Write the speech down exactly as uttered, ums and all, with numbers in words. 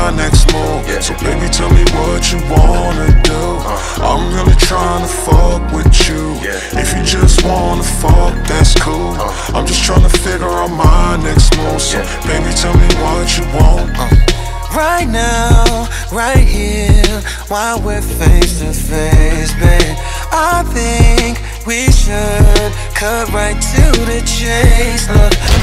my next move. Yeah. So baby, tell me what you wanna do. uh. I'm really trying to fuck with you. Yeah. If you just wanna fuck, that's cool. uh. I'm just trying to figure out my next move. So yeah. baby, tell me what you want. uh. Right now, right here, while we're face to face, babe, I think we should cut right to the chase. Look,